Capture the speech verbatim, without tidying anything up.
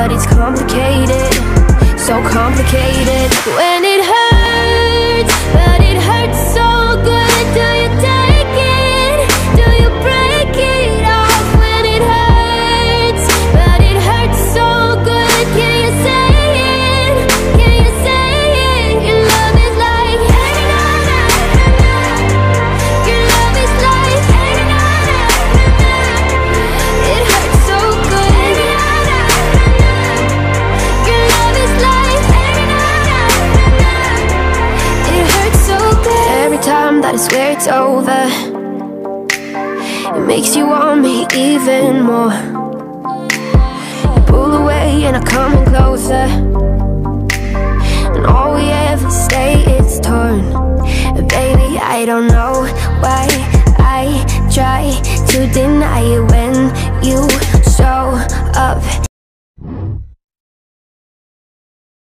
but it's complicated, so complicated. When it hurts, but it hurts so good. Do you take it? Do you break it off? When it hurts, but it hurts so good. Can you say it? Can you say it? Your love is like hanging on. Your love is like hanging on. It hurts so good. Your love is like hanging on. It hurts so good. Every time that I swear it's over, it makes you want me even more. You pull away and I come in closer, and all we ever say is torn. And baby, I don't know why I try to deny it when you show up